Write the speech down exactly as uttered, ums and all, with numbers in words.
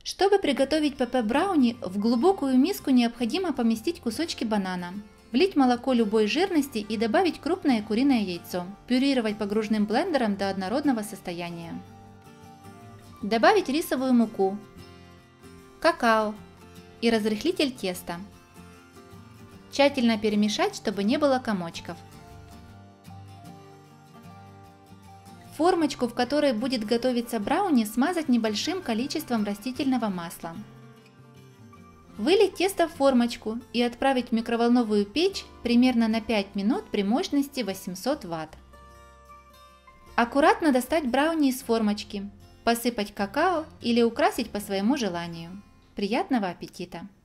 Чтобы приготовить ПП-брауни, в глубокую миску необходимо поместить кусочки банана, влить молоко любой жирности и добавить крупное куриное яйцо, пюрировать погружным блендером до однородного состояния. Добавить рисовую муку, какао и разрыхлитель теста. Тщательно перемешать, чтобы не было комочков. Формочку, в которой будет готовиться брауни, смазать небольшим количеством растительного масла. Вылить тесто в формочку и отправить в микроволновую печь примерно на пять минут при мощности восемьсот ватт. Аккуратно достать брауни из формочки, посыпать какао или украсить по своему желанию. Приятного аппетита!